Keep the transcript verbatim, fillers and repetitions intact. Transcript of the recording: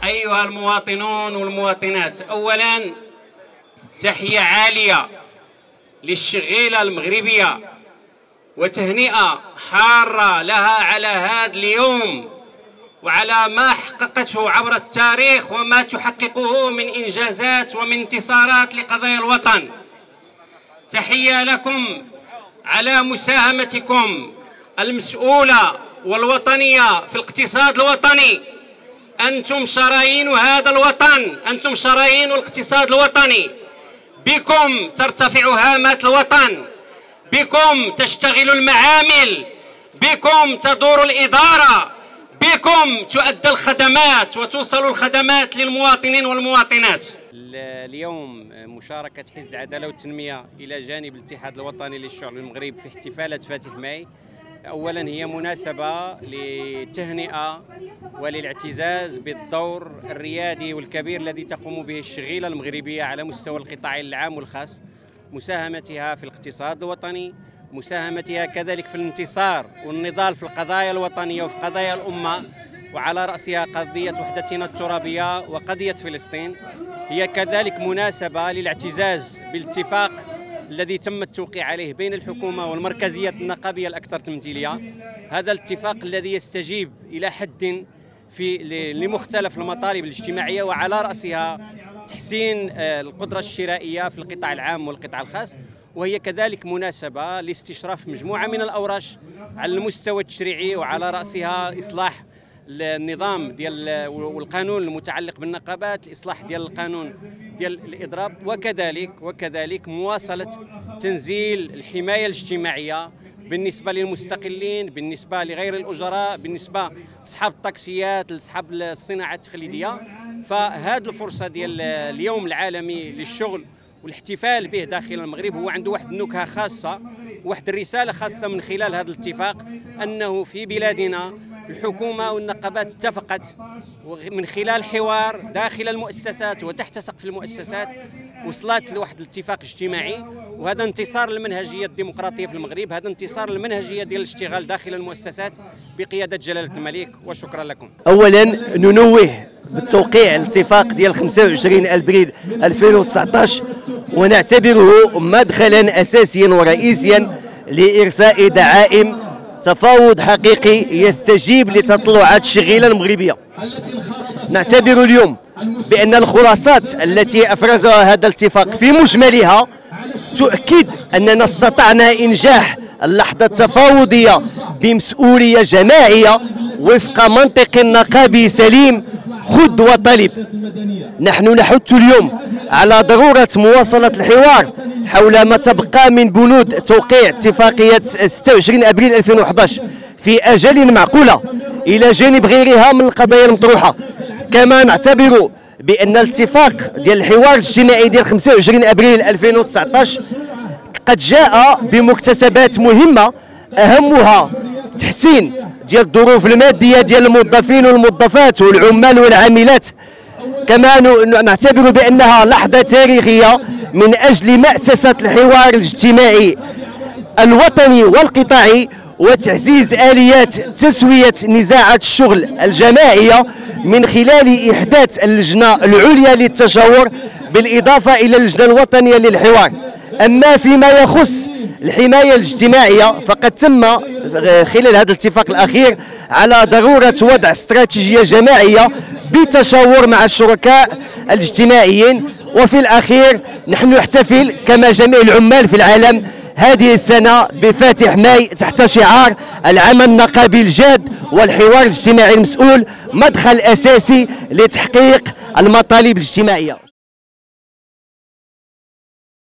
أيها المواطنون والمواطنات، أولا تحية عالية للشغيلة المغربية وتهنئة حارة لها على هذا اليوم وعلى ما حققته عبر التاريخ وما تحققه من إنجازات ومن انتصارات لقضايا الوطن. تحية لكم على مساهمتكم المسؤولة والوطنية في الاقتصاد الوطني. أنتم شرايين هذا الوطن، أنتم شرايين الاقتصاد الوطني. بكم ترتفع هامات الوطن، بكم تشتغل المعامل، بكم تدور الإدارة، بكم تؤدى الخدمات وتوصل الخدمات للمواطنين والمواطنات. اليوم مشاركة حزب العدالة والتنمية إلى جانب الاتحاد الوطني للشعب المغرب في احتفالات فاتح ماي، أولا هي مناسبة للتهنئة وللاعتزاز بالدور الريادي والكبير الذي تقوم به الشغيلة المغربية على مستوى القطاع العام والخاص، مساهمتها في الاقتصاد الوطني، مساهمتها كذلك في الانتصار والنضال في القضايا الوطنية وفي قضايا الأمة، وعلى رأسها قضية وحدتنا الترابية وقضية فلسطين. هي كذلك مناسبة للاعتزاز بالاتفاق الذي تم التوقيع عليه بين الحكومة والمركزية النقابية الأكثر تمثيلية. هذا الاتفاق الذي يستجيب إلى حد في لمختلف المطالب الاجتماعية، وعلى رأسها تحسين القدرة الشرائية في القطاع العام والقطاع الخاص. وهي كذلك مناسبة لاستشراف مجموعة من الأوراش على المستوى التشريعي، وعلى رأسها إصلاح النظام ديال والقانون المتعلق بالنقابات، الإصلاح ديال القانون ديال الإضراب، وكذلك وكذلك مواصلة تنزيل الحماية الاجتماعية بالنسبة للمستقلين، بالنسبة لغير الأجراء، بالنسبة لأصحاب الطاكسيات، لأصحاب الصناعة التقليدية. فهذه الفرصة ديال اليوم العالمي للشغل والاحتفال به داخل المغرب هو عنده واحد النكهة خاصة، واحد الرسالة خاصة من خلال هذا الاتفاق، أنه في بلادنا الحكومة والنقابات اتفقت من خلال حوار داخل المؤسسات وتحت سقف المؤسسات، وصلت لواحد الاتفاق اجتماعي. وهذا انتصار للمنهجية الديمقراطية في المغرب، هذا انتصار للمنهجية ديال الاشتغال داخل المؤسسات بقيادة جلالة الملك. وشكرا لكم. أولا ننوه بالتوقيع الاتفاق ديال خمسة وعشرين أبريل ألفين وتسعطاش، ونعتبره مدخلا أساسيا ورئيسيا لإرساء دعائم تفاوض حقيقي يستجيب لتطلعات الشغيلة المغربية. نعتبر اليوم بأن الخلاصات التي أفرزها هذا الاتفاق في مجملها تؤكد أننا استطعنا إنجاح اللحظة التفاوضية بمسؤولية جماعية وفق منطق نقابي سليم خذ وطلب. نحن نحث اليوم على ضرورة مواصلة الحوار حول ما تبقى من بنود توقيع اتفاقية ستة وعشرين أبريل ألفين وأحد عشر في أجل معقولة إلى جانب غيرها من القضايا المطروحة. كما نعتبر بأن الاتفاق ديال الحوار الاجتماعي ديال خمسة وعشرين أبريل ألفين وتسعطاش قد جاء بمكتسبات مهمة، أهمها تحسين ديال الظروف المادية ديال الموظفين والموظفات والعمال والعاملات. كما نعتبر بأنها لحظة تاريخية من أجل مأسسة الحوار الاجتماعي الوطني والقطاعي وتعزيز آليات تسوية نزاعات الشغل الجماعية من خلال إحداث اللجنة العليا للتشاور بالإضافة إلى اللجنة الوطنية للحوار. أما فيما يخص الحماية الاجتماعية فقد تم خلال هذا الاتفاق الأخير على ضرورة وضع استراتيجية جماعية بتشاور مع الشركاء الاجتماعيين. وفي الأخير نحن نحتفل كما جميع العمال في العالم هذه السنة بفاتح ماي تحت شعار العمل النقابي الجاد والحوار الاجتماعي المسؤول، مدخل أساسي لتحقيق المطالب الاجتماعية.